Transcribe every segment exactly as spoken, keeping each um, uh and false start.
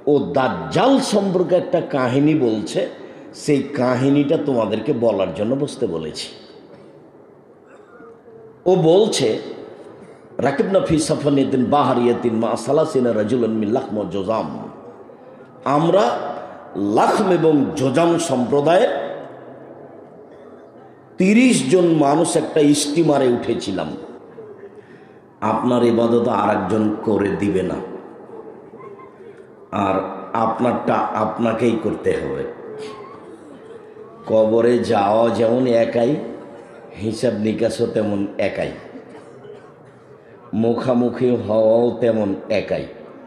ও দাজ্জাল সম্পর্কে একটা কাহিনী বলছে, সেই কাহিনীটা তোমাদেরকে বলার জন্য বসতে বলেছি। ও বলছে রাকিবনা ফি সাফানিয়াতিন বাহারিয়াতিন মা সালাসিনা রাজুলান মিন লাখম ওয়া জুজাম, আমরা লাখম এবং জোজাম সম্প্রদায়ের তিরিশ জন মানুষ একটা স্টিমারে উঠেছিলাম। আপনার ইবাদত আর একজন করে দিবে না, আর আপনারটা আপনাকেই করতে হবে। কবরে যাওয়া যেমন একাই, হিসাব নিকাশও তেমন একাই, মুখামুখি হওয়াও তেমন একাই।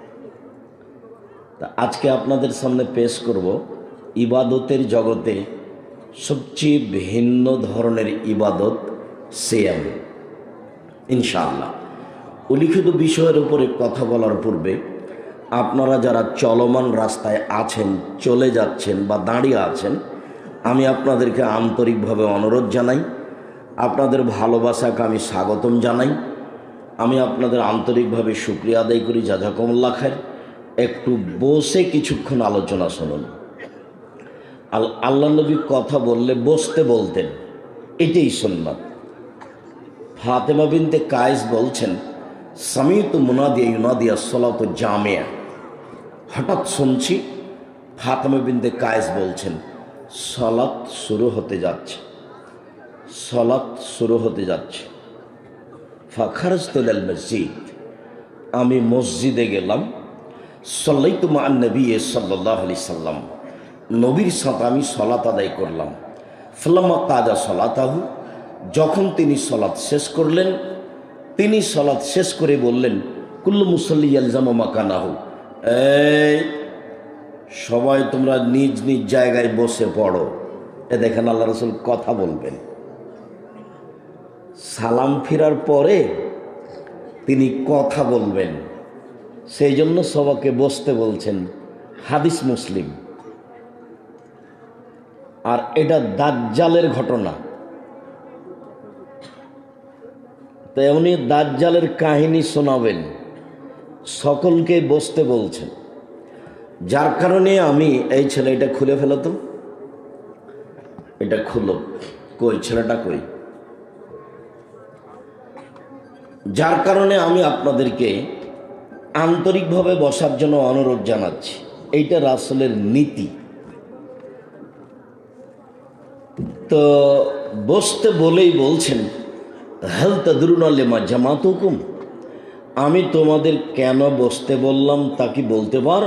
তা আজকে আপনাদের সামনে পেশ করব ইবাদতের জগতে সবচেয়ে ভিন্ন ধরনের ইবাদত সিয়াম, ইনশাআল্লাহ। উল্লিখিত বিষয়ের উপরে কথা বলার পূর্বে আপনারা যারা চলমান রাস্তায় আছেন, চলে যাচ্ছেন বা দাঁড়িয়ে আছেন, আমি আপনাদেরকে আন্তরিকভাবে অনুরোধ জানাই, আপনাদের ভালোবাসাকে আমি স্বাগতম জানাই, আমি আপনাদের আন্তরিকভাবে শুকরিয়া আদায় করি, জাযাকুমুল্লাহ খায়র। একটু বসে কিছুক্ষণ আলোচনা শুনুন। আল আল্লাহ নবী কথা বললে বসতে বলতেন, এটাই সুন্নাত। ফাতেমা বিনতে কায়েস বলছেন, সামিতু মুনাদিয়া ইউনাদিয়া সলাতু জামিয়া, হঠাৎ শুনছি ফাতেমা বিনতে কায়েস বলছেন সলাত শুরু হতে যাচ্ছে, সলাত শুরু হতে যাচ্ছে। ফাখারাজতু ইলাল মসজিদ, আমি মসজিদে গেলাম। সাল্লাইতু মা'আন নবী সাল্লাল্লাহু আলাইহি সাল্লাম, নবীর সাথে আমি সলাত আদায় করলাম। ফালাম্মা কাদা সলাতাহু, যখন তিনি সলাত শেষ করলেন, তিনি সলাত শেষ করে বললেন, কুল্লু মুসাল্লি ইয়ালজামু মাকানাহু, এই সবাই তোমরা নিজ নিজ জায়গায় বসে পড়ো। এ দেখেন আল্লাহ রাসূল কথা বলবেন, সালাম ফিরার পরে তিনি কথা বলবেন, সেই জন্য সবাইকে বসতে বলছেন। হাদিস মুসলিম। আর এটা দাজ্জালের ঘটনা, তো উনি দাজ্জালের কাহিনী শোনাবেন, সকলকে বসতে বলছেন। যার কারণে আমি এই ছেলে, এটা খুলে ফেলো তো, এটা খুলো, কই ছেলেটা কই। যার কারণে আমি আপনাদেরকে আন্তরিকভাবে বসার জন্য অনুরোধ জানাচ্ছি। এইটা রাসূলের নীতি। তো বসতে বলেই বলছেন, হাল তাদরুনা লিমা জামাতুকুম, আমি তোমাদের কেন বসতে বললাম তা কি বলতে পারো?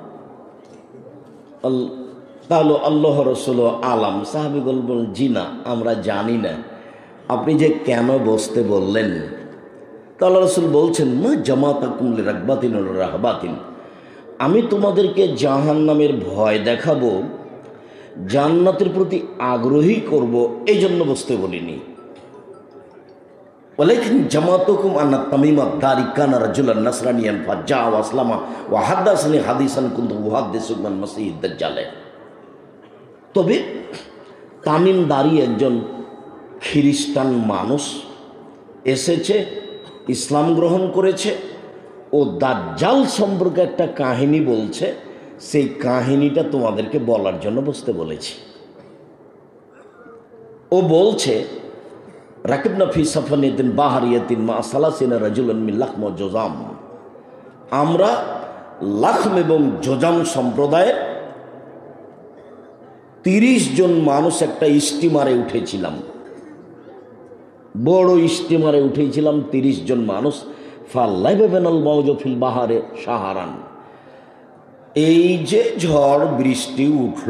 তাহলে আল্লাহ রাসূল আলাম, সাহাবীগণ বলেন, জি না, আমরা জানি না আপনি যে কেন বসতে বললেন। তাহলে রাসূল বলছেন, মা জামাতাকুম লিরাগবাতিন ওয়া রাহবাতিন, আমি তোমাদেরকে জাহান্নামের ভয় দেখাবো, জান্নাতের প্রতি আগ্রহী করব, এই জন্য বসতে বলিনি। ওয়ালাকিন জামাতুকুম আন্না তামিম আদ-দারি কানা রাজুলান নাসরানিয়ান ফাজা ওয়া আসলামা ওয়া হাদাসানি হাদিসান কুনতু উহাদ্দিসু মান মাসিহিদ দাজ্জাল। তবে তামিম দারি একজন খ্রিস্টান মানুষ এসেছে, ইসলাম গ্রহণ করেছে, ও দাজ্জাল সম্পর্কে একটা কাহিনী বলছে, সেই কাহিনীটা তোমাদেরকে বলার জন্য বসতে বলেছি। ও বলছে রাকিবনা ফি সাফানিয়াতিন বাহারিয়াতিন মা সালাসিনা রাজুলান মিন লাখম ওয়া জুজাম, আমরা লাখম এবং জোজাম সম্প্রদায়ের তিরিশ জন মানুষ একটা স্টিমারে উঠেছিলাম, বড় স্টিমারে উঠেছিলাম তিরিশ জন মানুষ। ফাল্লাইবানাল মাউজু ফিল বাহারে সাহারান, এই যে ঝড় বৃষ্টি উঠল,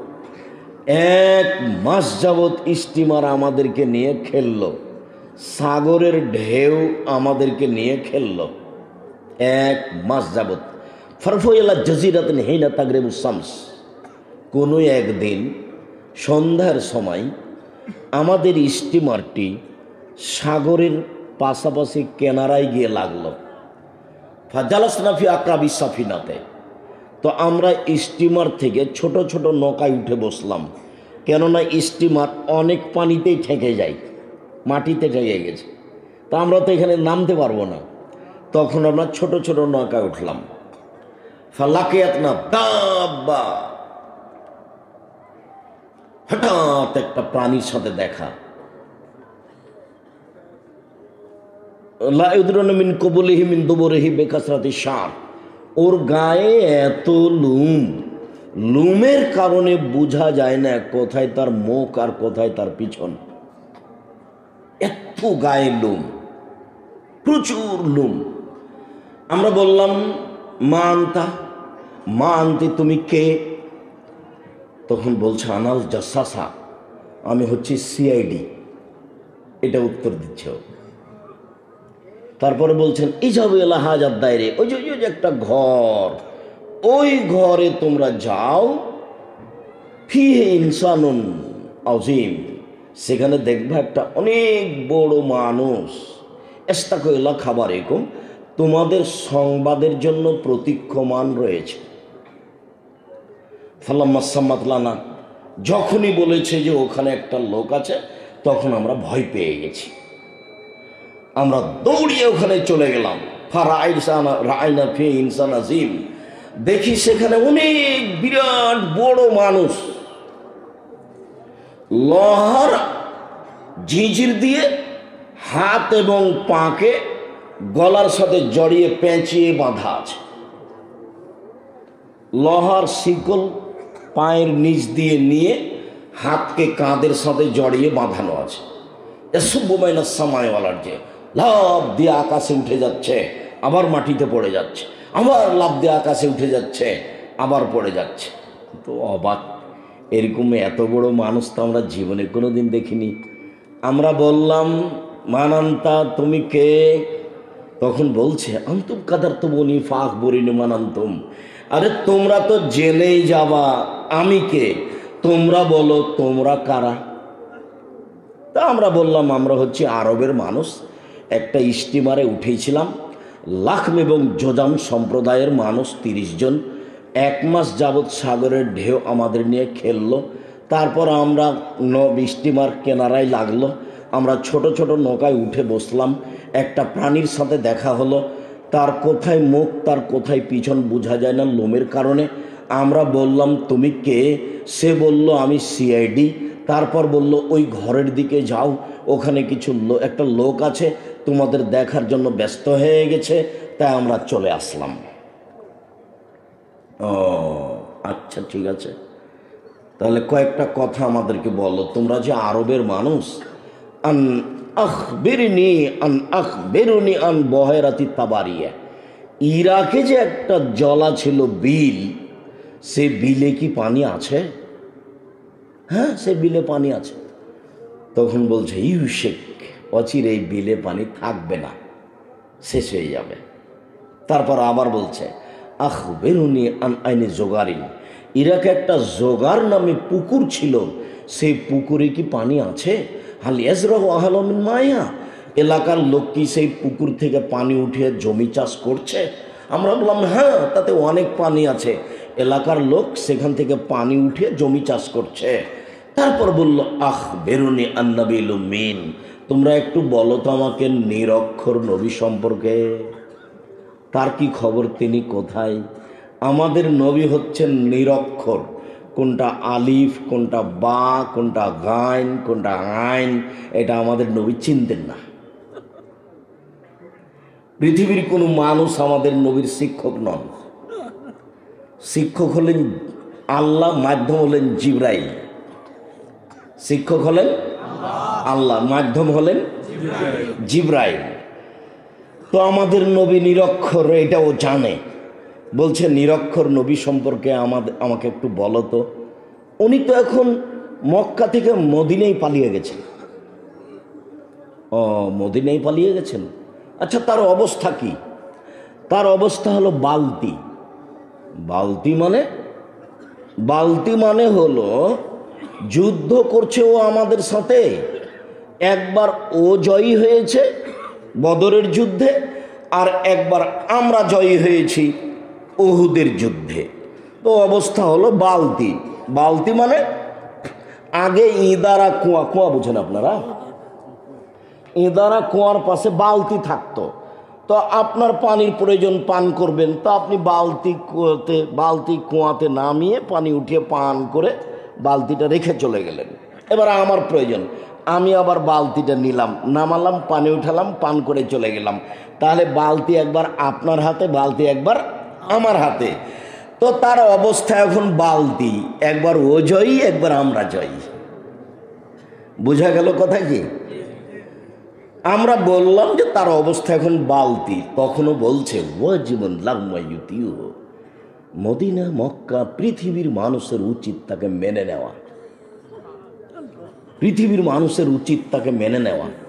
এক মাস যাবৎ স্টিমার আমাদেরকে নিয়ে খেলল, সাগরের ঢেউ আমাদেরকে নিয়ে খেলল এক মাস যাবৎ। ফারফুইলা জাজিরাতিন হিনা তাগরিবুস শামস, কোনো একদিন সন্ধ্যার সময় আমাদের স্টিমারটি সাগরের পাশাপাশি কেনারায় গিয়ে লাগলো। ফাজালাসনা ফি আকরাবি সাফিনাতে, তো আমরা স্টিমার থেকে ছোট ছোট নৌকায় উঠে বসলাম, কেননা স্টিমার অনেক পানিতেই ঠেকে যায়, মাটিতে ঠেকে গেছে, তা আমরা তো এখানে নামতে পারবো না। তখন আমরা ছোট ছোট নৌকায় উঠলাম। ফালাকিয়াতনা দাব্বা, হঠাৎ একটা প্রাণীর সাথে দেখা। লা ইউদরানু মিন কুবুলিহি মিন দুবুরিহি বিকাসরাতি শার, ওর গায়ে এত লুম, লুমের কারণে বোঝা যায় না কোথায় তার মুখ আর কোথায় তার পিছন। এত গায়ে লুম, প্রচুর লুম। আমরা বললাম মা আনতা, মা আনতি, তুমি কে? তখন বলছে আনাল জাসাসা, আমি হচ্ছি সিআইডি। এটা উত্তর দিচ্ছে। তারপরে বলছেন ইজাবু ইলা হাজাত দায়রে, ওই যে ওই যে একটা ঘর, ওই ঘরে তোমরা যাও, ফিহে ইনসানুন আযীম, সেখানে দেখবে একটা অনেক বড় মানুষ। ইস্তাকু ইলা খাবারিকুম, তোমাদের সংবাদের জন্য প্রতীক্ষমান রয়েছে। ফালাম্মা সাম্মাত লানা, যখনই বলেছে যে ওখানে একটা লোক আছে, তখন আমরা ভয় পেয়ে গেছি। আমরা দৌড়িয়ে ওখানে চলে গেলাম। ফারাইনা ফি ইনসান আযীম, দেখি সেখানে অনেক বিরাট বড় মানুষ, লোহার ঝিঁঝির দিয়ে হাত এবং পাকে গলার সাথে জড়িয়ে পেঁচিয়ে বাঁধা আছে। লোহার শিকল পায়ের নিচ দিয়ে নিয়ে হাতকে কাঁধের সাথে জড়িয়ে বাঁধানো আছে। এসুবুমাইনা সামায়ওয়ালার যে লাভ দিয়ে আকাশে উঠে যাচ্ছে, আবার মাটিতে পড়ে যাচ্ছে, আবার লাভ দিয়ে আকাশে উঠে যাচ্ছে, আবার পড়ে যাচ্ছে। তো অবাক, এরকম এত বড় মানুষ তো আমরা জীবনে কোনো দিন দেখিনি। আমরা বললাম মানান্তা, তুমি কে? তখন বলছে আন্তুম কাদার তো বনি ফাঁক বরিনি মানান্তুম, আরে তোমরা তো জেনেই যাবা আমি কে, তোমরা বলো তোমরা কারা? তা আমরা বললাম আমরা হচ্ছে আরবের মানুষ, একটা স্টিমারে উঠেছিলাম, লাখম এবং যোজাম সম্প্রদায়ের মানুষ তিরিশ জন, এক মাস যাবৎ সাগরের ঢেউ আমাদের নিয়ে খেললো। তারপর আমরা নব স্টিমার কেনারায় লাগলো, আমরা ছোট ছোট নৌকায় উঠে বসলাম। একটা প্রাণীর সাথে দেখা হলো, তার কোথায় মুখ তার কোথায় পিছন বোঝা যায় না লোমের কারণে। আমরা বললাম তুমি কে? সে বলল আমি সিআইডি। তারপর বলল ওই ঘরের দিকে যাও, ওখানে কিছু একটা লোক আছে, তোমাদের দেখার জন্য ব্যস্ত হয়ে গেছে, তাই আমরা চলে আসলাম। ও আচ্ছা, ঠিক আছে, তাহলে কয়েকটা কথা আমাদেরকে বলো, তোমরা যে আরবের মানুষ। আন আখবিরনি আন আখবিরুনি আন বহেরাতি তাবারিয়া, ইরাকে যে একটা জলা ছিল বিল, সে বিলে কি পানি আছে? হ্যাঁ, সে বিলে পানি আছে। তখন বলছে ইউশেক, অচিরে এই বিলে পানি থাকবে না, শেষ হয়ে যাবে। তারপর আবার বলছে আখবিরুনি আন আইনি জোগারিন, ইরাকে একটা জোগার নামে পুকুর ছিল, সেই পুকুরে কি পানি আছে? হাল ইয়াজরাহু আহলু মিন মাইয়া, এলাকার লোক কি সেই পুকুর থেকে পানি উঠিয়ে জমি চাষ করছে? আমরা বললাম হ্যাঁ, তাতে অনেক পানি আছে, এলাকার লোক সেখান থেকে পানি উঠিয়ে জমি চাষ করছে। তারপর বলল আখ বেরুনি আন্নাবিল মিন, তোমরা একটু বলো তো আমাকে নিরক্ষর নবী সম্পর্কে, তার কি খবর, তিনি কোথায়? আমাদের নবী হচ্ছেন নিরক্ষর, কোনটা আলিফ, কোনটা বা, কোনটা গাইন, কোনটা আইন, এটা আমাদের নবী চিনতেন না। পৃথিবীর কোনো মানুষ আমাদের নবীর শিক্ষক নন। শিক্ষক হলেন আল্লাহ, মাধ্যম হলেন জিবরাইল। শিক্ষক হলেন আল্লাহ, মাধ্যম হলেন জিবরাইল। তো আমাদের নবী নিরক্ষর, এটাও জানে। বলছে নিরক্ষর নবী সম্পর্কে আমাদের আমাকে একটু বলো তো। উনি তো এখন মক্কা থেকে মদিনায় পালিয়ে গেছেন। ও, মদিনায় পালিয়ে গেছেন। আচ্ছা, তার অবস্থা কি? তার অবস্থা হলো বালতি। বালতি মানে বালতি মানে হলো যুদ্ধ করছে ও আমাদের সাথে। একবার ও জয়ী হয়েছে বদরের যুদ্ধে, আর একবার আমরা জয়ী হয়েছি উহুদের যুদ্ধে। তো অবস্থা হলো বালতি। বালতি মানে আগে ইদারা কুয়া, কুয়া বুঝেন আপনারা? ইদারা কুয়ার পাশে বালতি থাকতো, তো আপনার পানির প্রয়োজন, পান করবেন, তো আপনি বালতি কুয়াতে বালতি কুয়াতে নামিয়ে পানি উঠিয়ে পান করে বালতিটা রেখে চলে গেলেন। এবার আমার প্রয়োজন, আমি আবার বালতিটা নিলাম, নামালাম, পানি উঠালাম, পান করে চলে গেলাম। তাহলে বালতি একবার আপনার হাতে, বালতি একবার আমার হাতে। তো তার অবস্থা এখন বালতি, একবার ও জয়ী, একবার আমরা জয়ী। বোঝা গেল কথা কি? আমরা বললাম যে তার অবস্থা এখন বালতি, তখনও বলছে ও জীবন লাগমায়ুতিও। মদিনা মক্কা পৃথিবীর মানুষের উচিত তাকে মেনে নেওয়া, পৃথিবীর মানুষের উচিত তাকে মেনে নেওয়া।